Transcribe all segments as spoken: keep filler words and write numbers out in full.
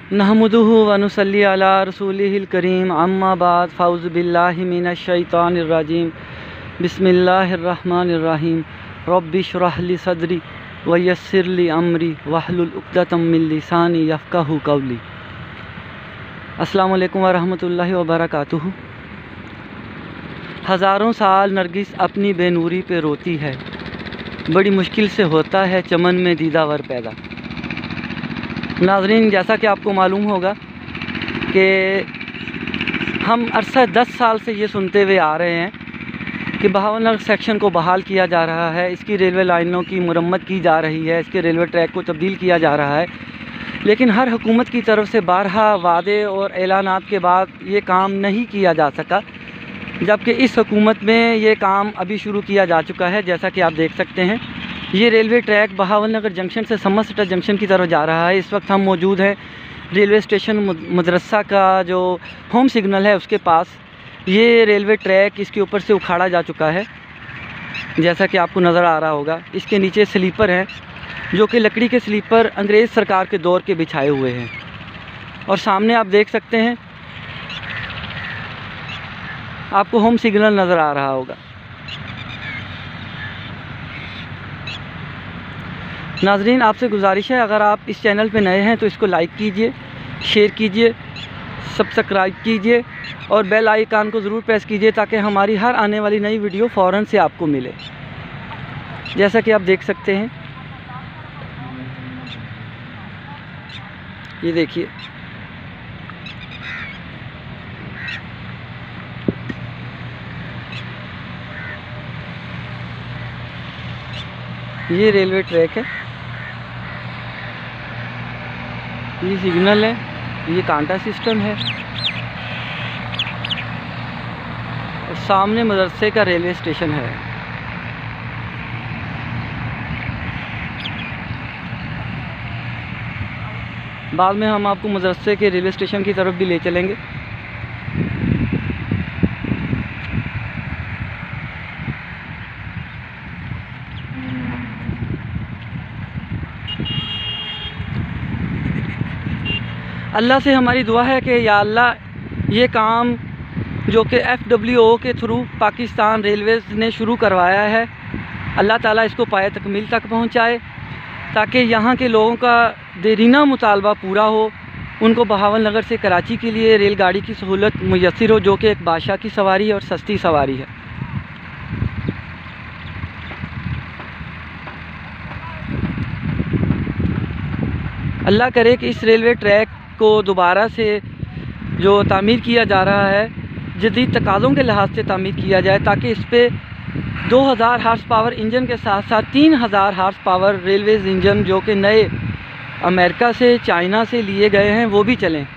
नहमदुहु व नुसल्ली अला रसूलिहिल करीम अम्मा बाद फ़ाउज़ु बिल्लाहि मिनश शैतानिर रजीम बिस्मिल्लाहिर रहमानिर रहीम रब्बि इश्रह ली सदरी व यस्सिर ली अमरी वहलुल उक़दतम मिन लिसानी यफ़क़हू क़ौली। अस्सलामु अलैकुम व रहमतुल्लाहि व बरकातुहू। हज़ारों साल नरगिस अपनी बेनूरी पे रोती है, बड़ी मुश्किल से होता है चमन में दीदावर पैदा। नाज़रीन, जैसा कि आपको मालूम होगा कि हम अरसा दस साल से ये सुनते हुए आ रहे हैं कि बहावलनगर सेक्शन को बहाल किया जा रहा है, इसकी रेलवे लाइनों की मुरम्मत की जा रही है, इसके रेलवे ट्रैक को तब्दील किया जा रहा है। लेकिन हर हुकूमत की तरफ से बारहा वादे और ऐलानात के बाद ये काम नहीं किया जा सका, जबकि इस हुकूमत में ये काम अभी शुरू किया जा चुका है। जैसा कि आप देख सकते हैं, ये रेलवे ट्रैक बहावलनगर जंक्शन से समरसेट जंक्शन की तरफ जा रहा है। इस वक्त हम मौजूद हैं रेलवे स्टेशन मदरसा का जो होम सिग्नल है उसके पास। ये रेलवे ट्रैक इसके ऊपर से उखाड़ा जा चुका है, जैसा कि आपको नज़र आ रहा होगा। इसके नीचे स्लीपर हैं, जो कि लकड़ी के स्लीपर अंग्रेज़ सरकार के दौर के बिछाए हुए हैं। और सामने आप देख सकते हैं, आपको होम सिग्नल नज़र आ रहा होगा। नाज़रीन, आपसे गुजारिश है, अगर आप इस चैनल पे नए हैं तो इसको लाइक कीजिए, शेयर कीजिए, सब्सक्राइब कीजिए और बेल आइकन को ज़रूर प्रेस कीजिए ताकि हमारी हर आने वाली नई वीडियो फ़ौरन से आपको मिले। जैसा कि आप देख सकते हैं, ये देखिए, ये रेलवे ट्रैक है, ये सिग्नल है, ये कांटा सिस्टम है और सामने मदरसे का रेलवे स्टेशन है। बाद में हम आपको मदरसे के रेलवे स्टेशन की तरफ भी ले चलेंगे। अल्लाह से हमारी दुआ है कि या अल्लाह, ये काम जो कि एफ डब्ल्यू ओ के थ्रू पाकिस्तान रेलवेज़ ने शुरू करवाया है, अल्लाह ताला इसको पाए तकमील तक पहुंचाए ताकि यहाँ के लोगों का देरीना मुतालबा पूरा हो। उनको बहावलनगर से कराची के लिए रेलगाड़ी की सहूलत मुयस्सर हो, जो कि एक बादशाह की सवारी और सस्ती सवारी है। अल्लाह करे कि इस रेलवे ट्रैक को दोबारा से जो तामीर किया जा रहा है, जदीद तकाज़ों के लिहाज से तामीर किया जाए, ताकि इस पर दो हज़ार हार्स पावर इंजन के साथ साथ तीन हज़ार हार्स पावर रेलवेज़ इंजन जो कि नए अमेरिका से, चाइना से लिए गए हैं, वो भी चलें।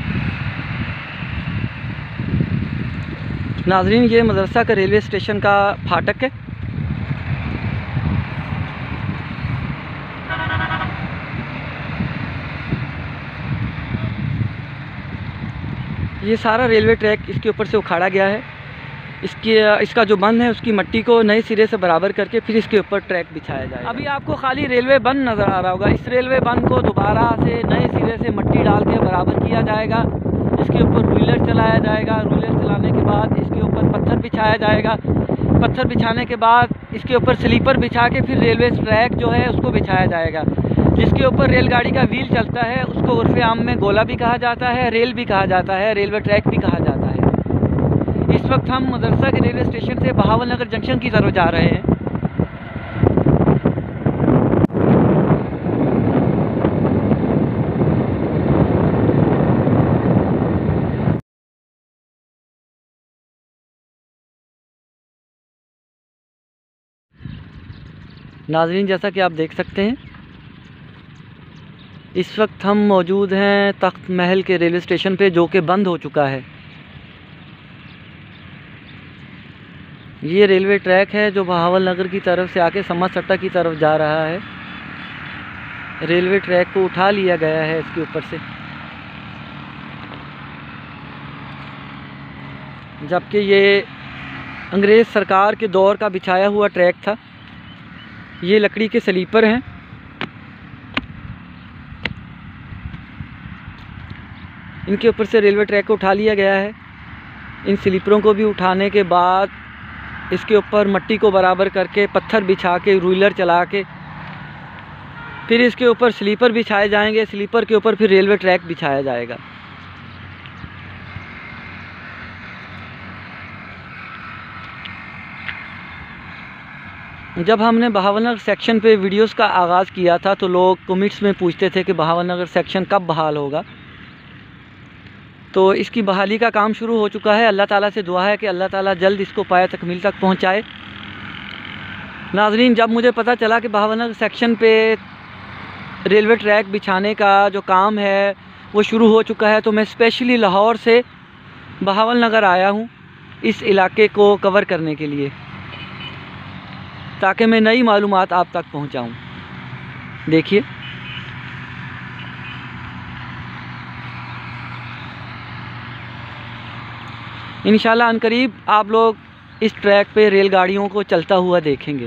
नाज़रीन, ये मदरसा का रेलवे स्टेशन का फाटक है। ये सारा रेलवे ट्रैक इसके ऊपर से उखाड़ा गया है। इसकी इसका जो बंद है उसकी मट्टी को नए सिरे से बराबर करके फिर इसके ऊपर ट्रैक बिछाया जाएगा। अभी आपको खाली रेलवे बंद नज़र आ रहा होगा। इस रेलवे बंद को दोबारा से नए सिरे से मट्टी डाल के बराबर किया जाएगा। इसके ऊपर रूलर चलाया जाएगा। रूलर चलाने के बाद इसके ऊपर पत्थर बिछाया जाएगा। पत्थर बिछाने के बाद इसके ऊपर स्लीपर बिछा के फिर रेलवे ट्रैक जो है उसको बिछाया जाएगा। जिसके ऊपर रेलगाड़ी का व्हील चलता है उसको उर्फ़े आम में गोला भी कहा जाता है, रेल भी कहा जाता है, रेलवे ट्रैक भी कहा जाता है। इस वक्त हम मदरसा के रेलवे स्टेशन से बहावलनगर जंक्शन की तरफ जा रहे हैं। नाज़रीन, जैसा कि आप देख सकते हैं, इस वक्त हम मौजूद हैं तख्त महल के रेलवे स्टेशन पे, जो कि बंद हो चुका है। ये रेलवे ट्रैक है जो बहावलनगर की तरफ से आके समरसट्टा की तरफ जा रहा है। रेलवे ट्रैक को उठा लिया गया है इसके ऊपर से, जबकि ये अंग्रेज़ सरकार के दौर का बिछाया हुआ ट्रैक था। ये लकड़ी के स्लीपर हैं। इनके ऊपर से रेलवे ट्रैक को उठा लिया गया है। इन स्लीपरों को भी उठाने के बाद इसके ऊपर मट्टी को बराबर करके, पत्थर बिछा के, रूलर चला के फिर इसके ऊपर स्लीपर बिछाए जाएंगे। स्लीपर के ऊपर फिर रेलवे ट्रैक बिछाया जाएगा। जब हमने बहावलनगर सेक्शन पे वीडियोस का आगाज़ किया था तो लोग कमेंट्स में पूछते थे कि बहावलनगर सेक्शन कब बहाल होगा। तो इसकी बहाली का काम शुरू हो चुका है। अल्लाह ताला से दुआ है कि अल्लाह ताला जल्द इसको पाया तकमील तक पहुंचाए। नाज़रीन, जब मुझे पता चला कि बहावलनगर सेक्शन पे रेलवे ट्रैक बिछाने का जो काम है वो शुरू हो चुका है, तो मैं स्पेशली लाहौर से बहावलनगर आया हूँ इस इलाके को कवर करने के लिए, ताकि मैं नई मालूमात आप तक पहुँचाऊँ। देखिए, इंशाल्लाह अनकरीब आप लोग इस ट्रैक पे रेलगाड़ियों को चलता हुआ देखेंगे।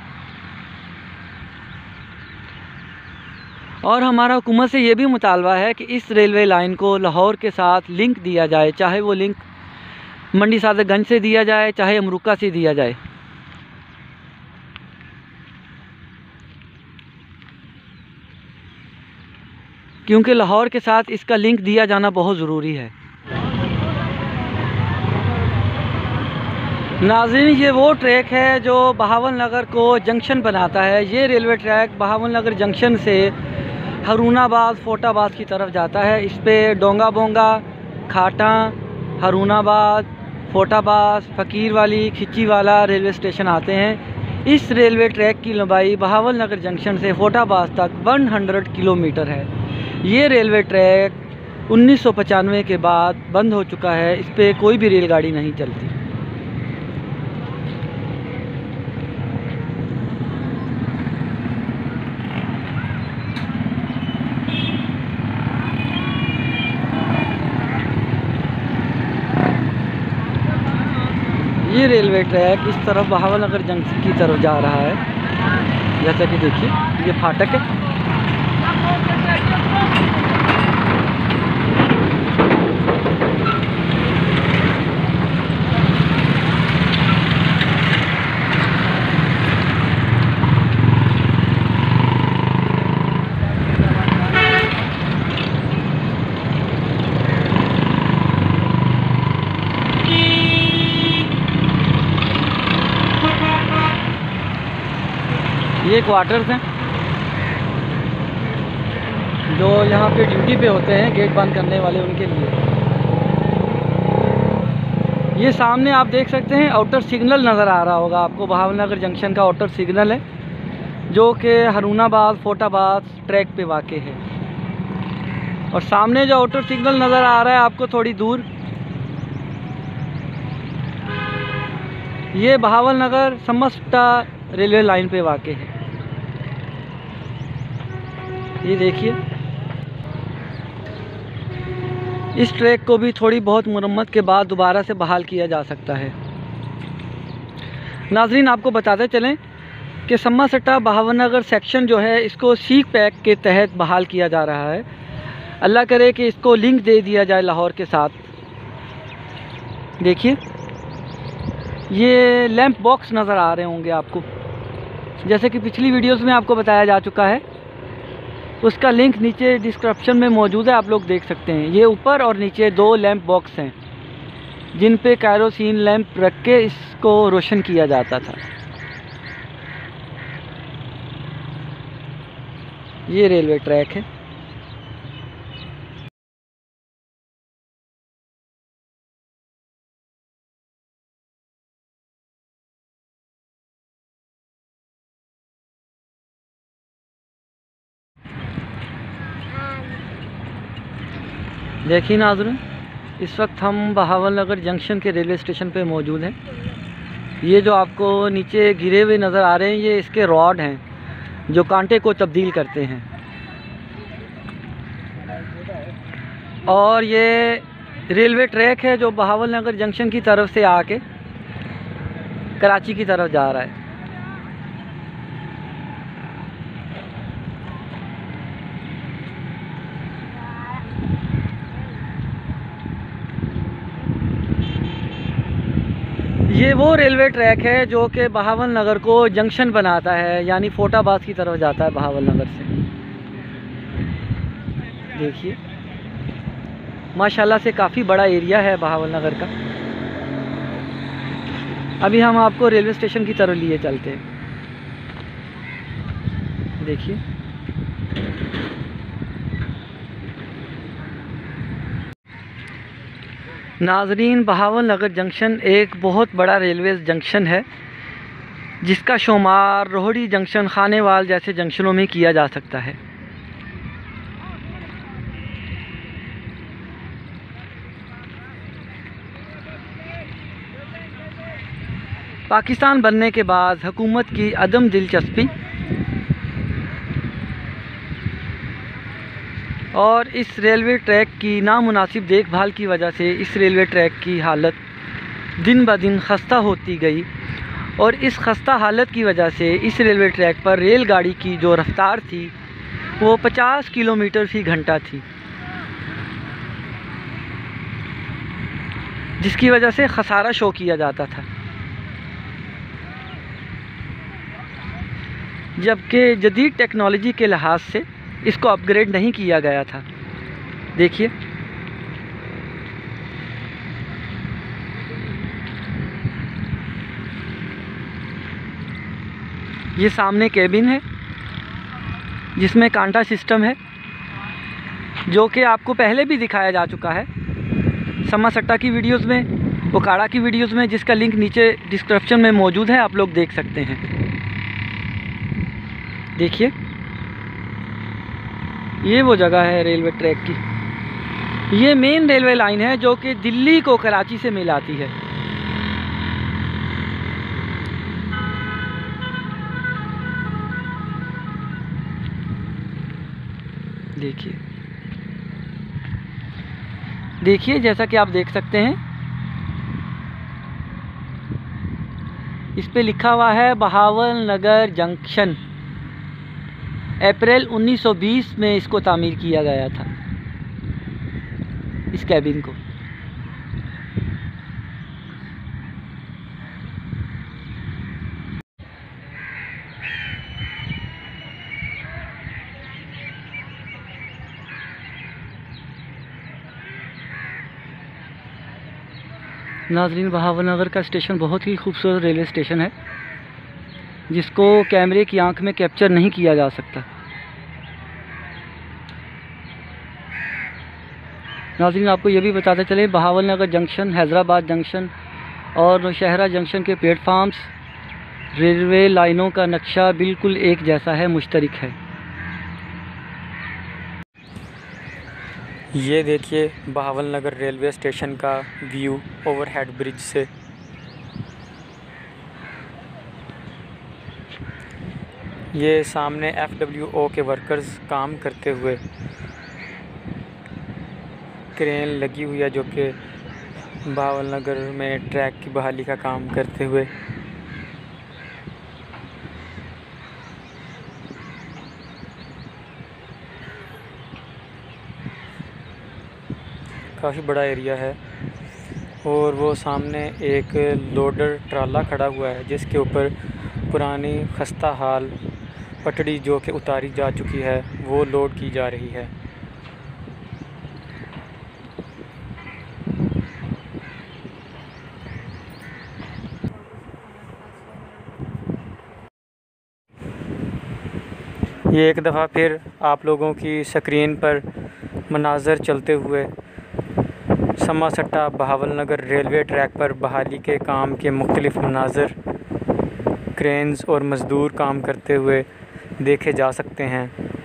और हमारा हुकूमत से ये भी मुतालबा है कि इस रेलवे लाइन को लाहौर के साथ लिंक दिया जाए, चाहे वो लिंक मंडी सादतगंज से दिया जाए, चाहे अमरुका से दिया जाए। क्योंकि लाहौर के साथ इसका लिंक दिया जाना बहुत ज़रूरी है। नाज़रीन, ये वो ट्रैक है जो बहावलनगर को जंक्शन बनाता है। ये रेलवे ट्रैक बहावलनगर जंक्शन से हरुणाबाद, फोटाबाद की तरफ जाता है। इस पर डोंगा बोंगा, खाटा, हरुणाबाद, फोटाबाद, फ़कीरवाली, खिच्चीवाला रेलवे स्टेशन आते हैं। इस रेलवे ट्रैक की लंबाई बहावलनगर जंक्शन से फोटाबाद तक सौ किलोमीटर है। ये रेलवे ट्रैक उन्नीस सौ पचानवे के बाद बंद हो चुका है। इस पर कोई भी रेलगाड़ी नहीं चलती। ये रेलवे ट्रैक इस तरफ बहावलनगर जंक्शन की तरफ जा रहा है। जैसा कि देखिए, ये फाटक है। ये क्वार्टर्स हैं जो यहाँ पे ड्यूटी पे होते हैं, गेट बंद करने वाले, उनके लिए। ये सामने आप देख सकते हैं आउटर सिग्नल नज़र आ रहा होगा आपको। बहावलनगर जंक्शन का आउटर सिग्नल है जो कि हरुणाबाद, फोटाबाद ट्रैक पे वाक़े है। और सामने जो आउटर सिग्नल नज़र आ रहा है आपको थोड़ी दूर, ये बहावलनगर समस्टा रेलवे लाइन पे वाक़े है। ये देखिए, इस ट्रैक को भी थोड़ी बहुत मुरम्मत के बाद दोबारा से बहाल किया जा सकता है। नाजरीन, आपको बताते चलें कि सम्मासट्टा बहावलनगर सेक्शन जो है इसको सीक पैक के तहत बहाल किया जा रहा है। अल्लाह करे कि इसको लिंक दे दिया जाए लाहौर के साथ। देखिए, ये लैंप बॉक्स नज़र आ रहे होंगे आपको, जैसे कि पिछली वीडियोस में आपको बताया जा चुका है। उसका लिंक नीचे डिस्क्रिप्शन में मौजूद है, आप लोग देख सकते हैं। ये ऊपर और नीचे दो लैंप बॉक्स हैं जिन पे कैरोसिन लैंप रख के इसको रोशन किया जाता था। ये रेलवे ट्रैक है। देखिए नाज़रीन, इस वक्त हम बहावलनगर जंक्शन के रेलवे स्टेशन पे मौजूद हैं। ये जो आपको नीचे गिरे हुए नज़र आ रहे हैं, ये इसके रॉड हैं जो कांटे को तब्दील करते हैं। और ये रेलवे ट्रैक है जो बहावलनगर जंक्शन की तरफ से आके कराची की तरफ जा रहा है। ये वो रेलवे ट्रैक है जो कि बहावल नगर को जंक्शन बनाता है, यानी फोटाबाद की तरफ जाता है बहावल नगर से। देखिए माशाल्लाह से काफ़ी बड़ा एरिया है बहावल नगर का। अभी हम आपको रेलवे स्टेशन की तरफ लिए चलते हैं। देखिए नाजरीन, बहावल नगर जंक्शन एक बहुत बड़ा रेलवे जंक्शन है जिसका शुमार रोहड़ी जंक्शन, खानेवाल जैसे जंक्शनों में किया जा सकता है। पाकिस्तान बनने के बाद हुकूमत की अदम दिलचस्पी और इस रेलवे ट्रैक की नामुनासिब देखभाल की वजह से इस रेलवे ट्रैक की हालत दिन ब दिन खस्ता होती गई और इस खस्ता हालत की वजह से इस रेलवे ट्रैक पर रेलगाड़ी की जो रफ्तार थी वो पचास किलोमीटर फी घंटा थी, जिसकी वजह से खसारा शो किया जाता था। जबकि जदीद टेक्नोलॉजी के लिहाज से इसको अपग्रेड नहीं किया गया था। देखिए ये सामने केबिन है जिसमें कांटा सिस्टम है, जो कि आपको पहले भी दिखाया जा चुका है सम्मा सट्टा की वीडियोस में, ओकाड़ा की वीडियोस में, जिसका लिंक नीचे डिस्क्रिप्शन में मौजूद है, आप लोग देख सकते हैं। देखिए ये वो जगह है रेलवे ट्रैक की। ये मेन रेलवे लाइन है जो कि दिल्ली को कराची से मिलाती है। देखिए देखिए जैसा कि आप देख सकते हैं इस पे लिखा हुआ है बहावल नगर जंक्शन। अप्रैल उन्नीस सौ बीस में इसको तामीर किया गया था, इस कैबिन को। नाजरीन, बहावल नगर का स्टेशन बहुत ही खूबसूरत रेलवे स्टेशन है जिसको कैमरे की आंख में कैप्चर नहीं किया जा सकता। नाज़रीन, आपको ये भी बताते चले Bahawalnagar junction, Hyderabad junction और नौशहरा जंक्शन के प्लेटफार्म्स, रेलवे लाइनों का नक्शा बिल्कुल एक जैसा है, मुश्तरक है। ये देखिए बहावल नगर रेलवे स्टेशन का व्यू ओवरहेड ब्रिज से। ये सामने एफ डब्ल्यू ओ के वर्कर्स काम करते हुए, क्रेन लगी हुई है जो कि बहावल नगर में ट्रैक की बहाली का काम करते हुए। काफ़ी बड़ा एरिया है और वो सामने एक लोडर ट्राला खड़ा हुआ है जिसके ऊपर पुरानी खस्ता हाल पटड़ी जो कि उतारी जा चुकी है वो लोड की जा रही है। ये एक दफ़ा फिर आप लोगों की स्क्रीन पर मनाज़र चलते हुए सम्मा सट्टा बहावल नगर रेलवे ट्रैक पर बहाली के काम के मुख्तलिफ़ मनाज़र, क्रेन्स और मज़दूर काम करते हुए देखे जा सकते हैं।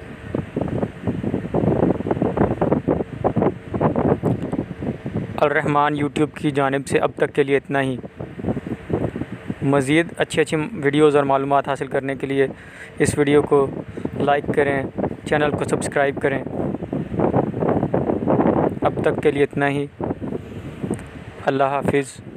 अल रहमान यूट्यूब की जानिब से अब तक के लिए इतना ही। मज़ीद अच्छी अच्छी वीडियोज़ और मालूमात हासिल करने के लिए इस वीडियो को लाइक करें, चैनल को सब्सक्राइब करें। अब तक के लिए इतना ही। अल्लाह हाफिज़।